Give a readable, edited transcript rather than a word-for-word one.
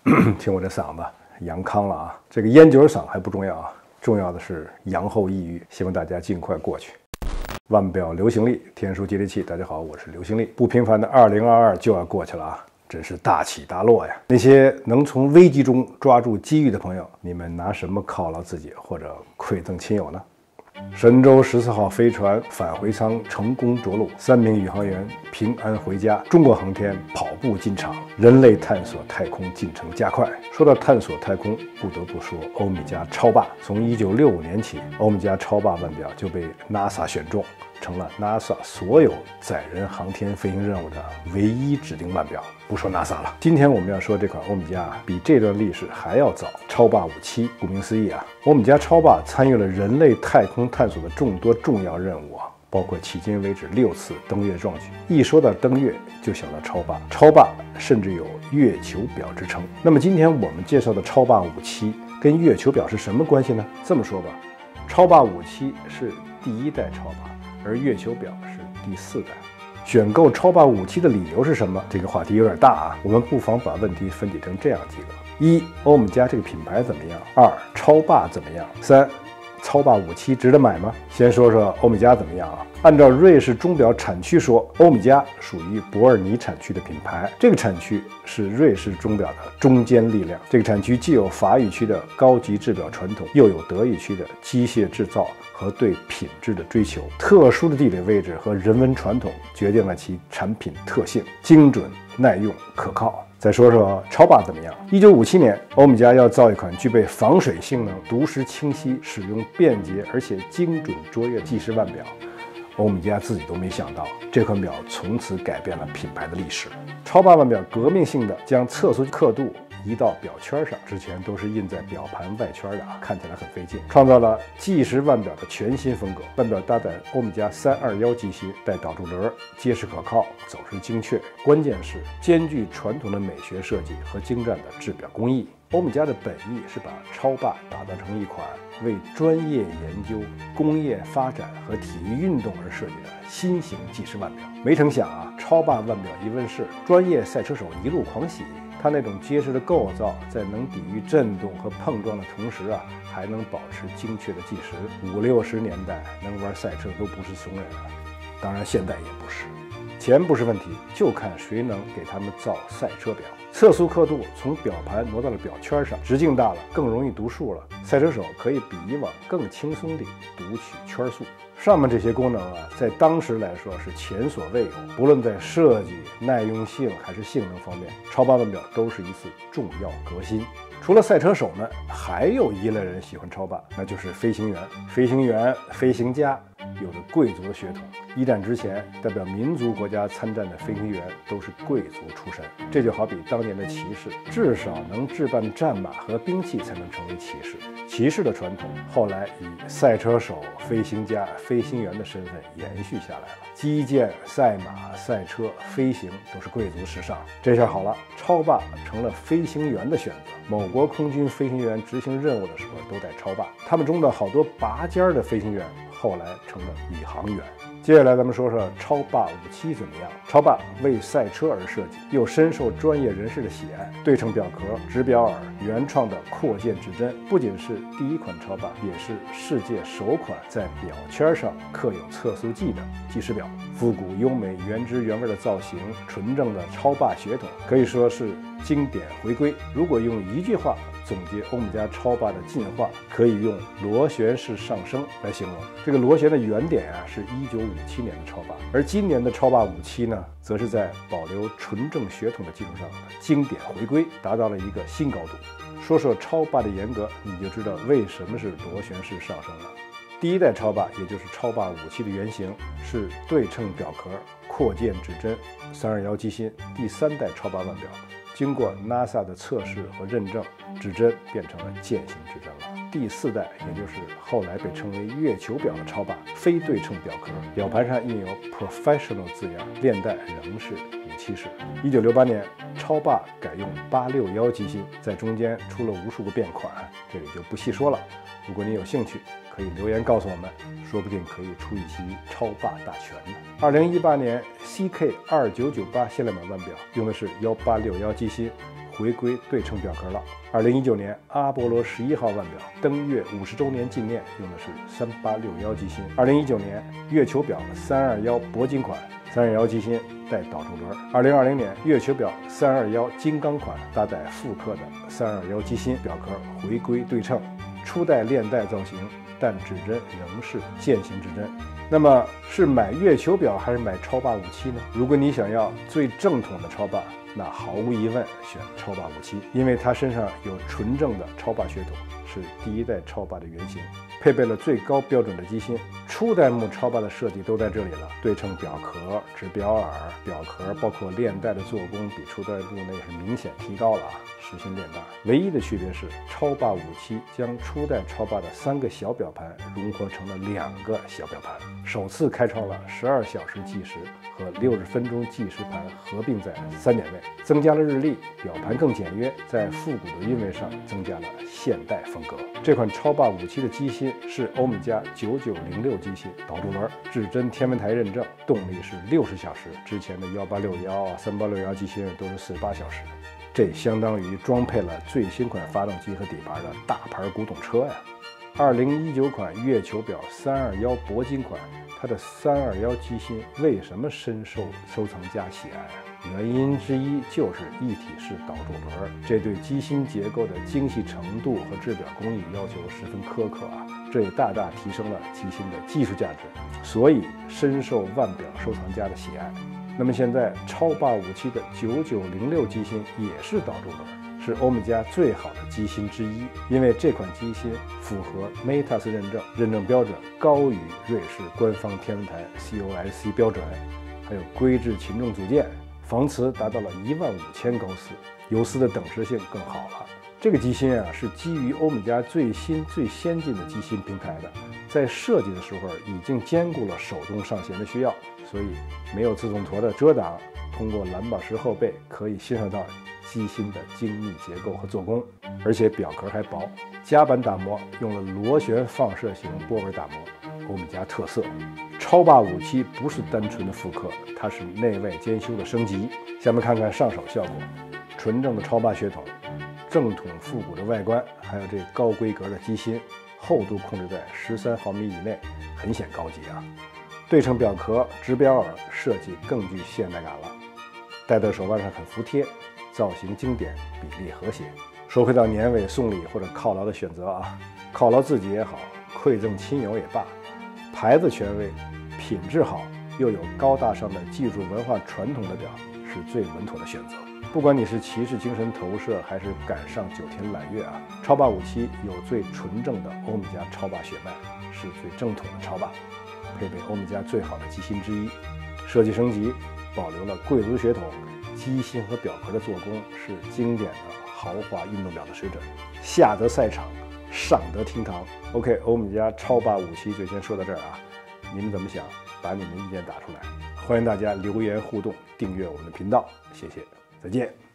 听我这嗓子阳康了啊！这个烟酒嗓还不重要啊，重要的是阳后抑郁，希望大家尽快过去。腕表流行力，天书接地气，大家好，我是流行力。不平凡的2022就要过去了啊，真是大起大落呀！那些能从危机中抓住机遇的朋友，你们拿什么犒劳自己或者馈赠亲友呢？神舟14号飞船返回舱成功着陆，3名宇航员平安回家，中国航天跑步进场，人类探索太空进程加快。说到探索太空，不得不说欧米茄超霸。从1965年起，欧米茄超霸腕表就被 NASA 选中，成了 NASA 所有载人航天飞行任务的唯一指定腕表。不说 NASA 了，今天我们要说这款欧米茄比这段历史还要早。超霸57，顾名思义啊，欧米茄超霸参与了人类太空探索的众多重要任务啊，包括迄今为止6次登月壮举。一说到登月，就想到超霸，超霸甚至有月球表之称。那么今天我们介绍的超霸57跟月球表是什么关系呢？这么说吧，超霸57是第1代超霸，而月球表是第4代。选购超霸57的理由是什么？这个话题有点大啊，我们不妨把问题分解成这样几个：1. 欧米茄这个品牌怎么样？2. 超霸怎么样？3. 超霸57值得买吗？先说说欧米茄怎么样啊？按照瑞士钟表产区说，欧米茄属于伯尔尼产区的品牌，这个产区是瑞士钟表的中坚力量。这个产区既有法语区的高级制表传统，又有德意区的机械制造和对品质的追求。特殊的地理位置和人文传统决定了其产品特性，精准、耐用、可靠。再说说超霸怎么样？1957年，欧米茄要造一款具备防水性能、读时清晰、使用便捷而且精准卓越计时腕表。欧米茄自己都没想到，这款表从此改变了品牌的历史。超霸腕表革命性的将测速刻度移到表圈上，之前都是印在表盘外圈的啊，看起来很费劲，创造了计时腕表的全新风格。腕表搭载欧米茄321机芯，带导柱轮，结实可靠，走时精确，关键是兼具传统的美学设计和精湛的制表工艺。欧米茄的本意是把超霸打造成一款为专业研究、工业发展和体育运动而设计的新型计时腕表。没成想啊，超霸腕表一问世，专业赛车手一路狂喜。它那种结实的构造，在能抵御震动和碰撞的同时啊，还能保持精确的计时。50、60年代能玩赛车都不是怂人了，当然现在也不是。钱不是问题，就看谁能给他们造赛车表。测速刻度从表盘挪到了表圈上，直径大了，更容易读数了。赛车手可以比以往更轻松地读取圈速。上面这些功能啊，在当时来说是前所未有。不论在设计、耐用性还是性能方面，超霸腕表都是一次重要革新。除了赛车手呢，还有一类人喜欢超霸，那就是飞行员。飞行员、飞行家有着贵族的血统。一战之前，代表民族国家参战的飞行员都是贵族出身。这就好比当年的骑士，至少能置办战马和兵器才能成为骑士。骑士的传统后来以赛车手、飞行家、飞行员的身份延续下来了。击剑、赛马、赛车、飞行都是贵族时尚。这下好了，超霸成了飞行员的选择。某国空军飞行员执行任务的时候都带超霸，他们中的好多拔尖的飞行员后来成了宇航员。接下来咱们说说超霸57怎么样？超霸为赛车而设计，又深受专业人士的喜爱。对称表壳、直表耳，原创的扩建指针，不仅是第1款超霸，也是世界首款在表圈上刻有测速计的计时表。复古优美、原汁原味的造型，纯正的超霸血统，可以说是经典回归。如果用一句话总结欧米茄超霸的进化，可以用螺旋式上升来形容。这个螺旋的原点啊，是1957年的超霸，而今年的超霸57呢，则是在保留纯正血统的基础上的经典回归，达到了一个新高度。说说超霸的严格，你就知道为什么是螺旋式上升了。第1代超霸，也就是超霸57的原型，是对称表壳、扩建指针、321机芯。第3代超霸腕表经过 NASA 的测试和认证，指针变成了渐行指针了。第4代，也就是后来被称为月球表的超霸，非对称表壳，表盘上印有 Professional 字样，链带仍是57式。1968年，超霸改用861机芯，在中间出了无数个变款，这里就不细说了。如果你有兴趣，可以留言告诉我们，说不定可以出一期超霸大全呢。2018年 CK2998限量版腕表用的是1861机芯， 回归对称表壳了。2019年阿波罗11号腕表登月50周年纪念用的是3861机芯。2019年月球表321铂金款，321机芯带导柱轮。2020年月球表321金刚款搭载复刻的321机芯，表壳回归对称，初代链带造型，但指针仍是渐行指针。那么是买月球表还是买超霸57呢？如果你想要最正统的超霸，那毫无疑问选超霸57，因为它身上有纯正的超霸血统，是第1代超霸的原型，配备了最高标准的机芯。初代目超霸的设计都在这里了，对称表壳、指表耳、表壳包括链带的做工比初代目那是明显提高了啊，实心链带。唯一的区别是超霸57将初代超霸的3个小表盘融合成了2个小表盘，首次开创了12小时计时和60分钟计时盘合并在3点位，增加了日历，表盘更简约，在复古的韵味上增加了现代风格。这款超霸57的机芯是欧米茄9906机芯，导柱轮，指针天文台认证，动力是60小时，之前的1861、3861机芯都是48小时。这相当于装配了最新款发动机和底盘的大牌古董车呀。2019款月球表321铂金款，它的321机芯为什么深受收藏家喜爱啊？原因之一就是一体式导柱轮，这对机芯结构的精细程度和制表工艺要求十分苛刻啊，这也大大提升了机芯的技术价值，所以深受腕表收藏家的喜爱。那么现在超霸57的9906机芯也是导柱轮，是欧米茄最好的机芯之一，因为这款机芯符合 METAS 认证标准高于瑞士官方天文台 COSC 标准，还有规制擒重组件，防磁达到了15000高斯，有丝的等时性更好了。这个机芯啊是基于欧米茄最新最先进的机芯平台的，在设计的时候已经兼顾了手动上弦的需要，所以没有自动陀的遮挡，通过蓝宝石后背可以欣赏到机芯的精密结构和做工，而且表壳还薄，夹板打磨用了螺旋放射型波纹打磨，欧米茄特色。超霸57不是单纯的复刻，它是内外兼修的升级。下面看看上手效果，纯正的超霸血统，正统复古的外观，还有这高规格的机芯，厚度控制在13毫米以内，很显高级啊。对称表壳、指表耳设计更具现代感了，戴在手腕上很服帖，造型经典，比例和谐。说回到年尾送礼或者犒劳的选择啊，犒劳自己也好，馈赠亲友也罢，牌子权威、品质好又有高大上的技术文化传统的表是最稳妥的选择。不管你是骑士精神投射还是赶上9天揽月啊，超霸57有最纯正的欧米茄超霸血脉，是最正统的超霸，配备欧米茄最好的机芯之一，设计升级，保留了贵族血统，机芯和表壳的做工是经典的豪华运动表的水准，下得赛场，上得厅堂。OK， 欧米茄超霸57就先说到这儿啊，你们怎么想？把你们意见打出来，欢迎大家留言互动，订阅我们的频道，谢谢，再见。